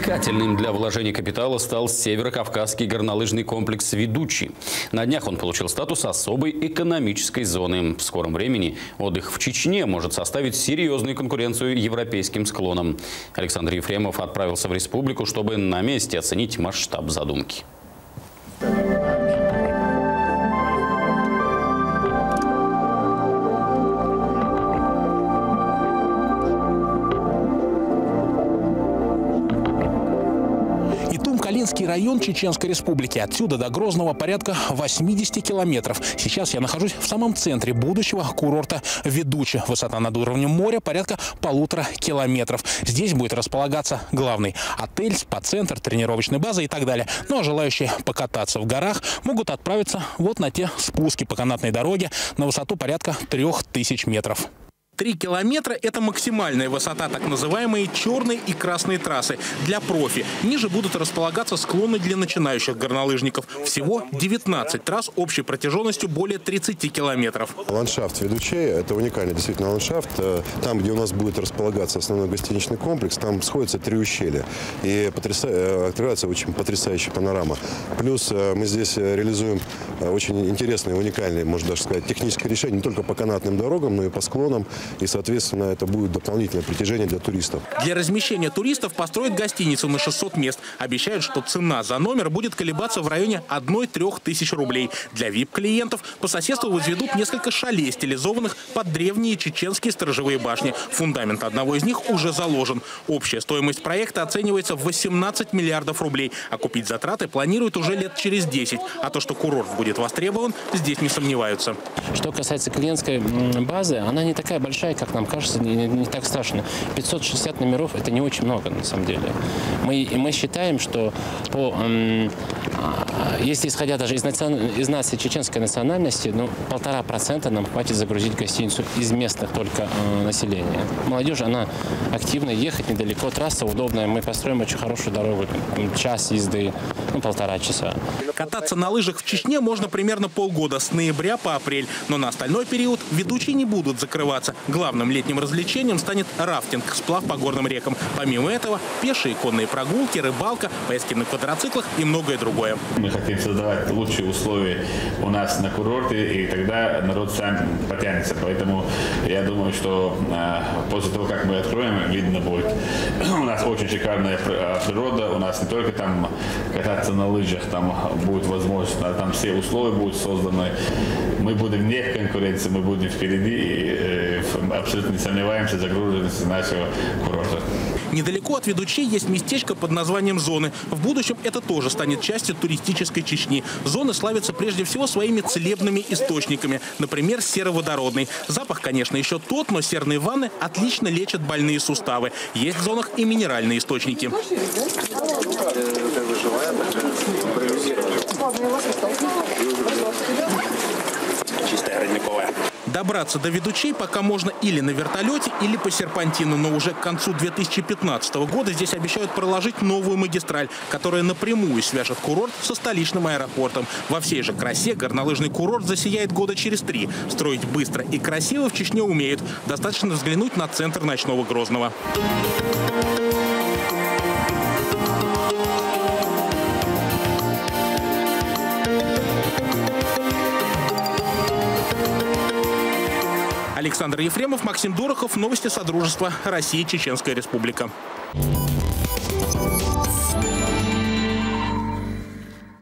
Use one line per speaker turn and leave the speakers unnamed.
Привлекательным для вложения капитала стал северокавказский горнолыжный комплекс «Ведучий». На днях он получил статус особой экономической зоны. В скором времени отдых в Чечне может составить серьезную конкуренцию европейским склонам. Александр Ефремов отправился в республику, чтобы на месте оценить масштаб задумки.
Калининский район Чеченской Республики. Отсюда до Грозного порядка 80 километров. Сейчас я нахожусь в самом центре будущего курорта «Ведучий». Высота над уровнем моря порядка 1,5 километров. Здесь будет располагаться главный отель, спа-центр, тренировочная база и так далее. Ну а желающие покататься в горах могут отправиться вот на те спуски по канатной дороге на высоту порядка 3000 метров. 3 километра – это максимальная высота так называемой черной и красной трассы для профи. Ниже будут располагаться склоны для начинающих горнолыжников. Всего 19 трасс общей протяженностью более 30 километров.
Ландшафт «Ведучий» – это уникальный действительно ландшафт. Там, где у нас будет располагаться основной гостиничный комплекс, там сходятся 3 ущелья. И открывается очень потрясающая панорама. Плюс мы здесь реализуем очень интересные, уникальные, можно даже сказать, техническое решение не только по канатным дорогам, но и по склонам. И, соответственно, это будет дополнительное притяжение для туристов.
Для размещения туристов построят гостиницу на 600 мест. Обещают, что цена за номер будет колебаться в районе 1–3 тысяч рублей. Для VIP-клиентов по соседству возведут несколько шале, стилизованных под древние чеченские сторожевые башни. Фундамент одного из них уже заложен. Общая стоимость проекта оценивается в 18 миллиардов рублей. А купить затраты планируют уже лет через 10. А то, что курорт будет востребован, здесь не сомневаются.
Что касается клиентской базы, она не такая большая, как нам кажется, не так страшно. 560 номеров – это не очень много, на самом деле. Мы считаем, что если исходя даже из нации чеченской национальности, 1,5% нам хватит загрузить гостиницу из местных только населения. Молодежь, она активно, ехать недалеко, трасса удобная. Мы построим очень хорошую дорогу, час езды, 1,5 часа.
Кататься на лыжах в Чечне можно примерно полгода, с ноября по апрель. Но на остальной период ведучие не будут закрываться. Главным летним развлечением станет рафтинг, сплав по горным рекам. Помимо этого, пешие конные прогулки, рыбалка, поездки на квадроциклах и многое другое.
Мы хотим создавать лучшие условия у нас на курорте, и тогда народ сам потянется. Поэтому я думаю, что после того, как мы откроем, видно будет. У нас очень шикарная природа, у нас не только там кататься на лыжах, там будет возможность, там все условия будут созданы. Мы будем не в конкуренции, мы будем впереди и абсолютно не сомневаемся в загруженности нашего курорта.
Недалеко от Ведучей есть местечко под названием «Зоны». В будущем это тоже станет частью туристической Чечни. Зоны славятся прежде всего своими целебными источниками. Например, сероводородный. Запах, конечно, еще тот, но серные ванны отлично лечат больные суставы. Есть в зонах и минеральные источники. Чистая родниковая. Добраться до Ведучей пока можно или на вертолете, или по серпантину. Но уже к концу 2015 года здесь обещают проложить новую магистраль, которая напрямую свяжет курорт со столичным аэропортом. Во всей же красе горнолыжный курорт засияет года через 3. Строить быстро и красиво в Чечне умеют. Достаточно взглянуть на центр ночного Грозного. Александр Ефремов, Максим Дорохов. Новости Содружества. Россия, Чеченская Республика.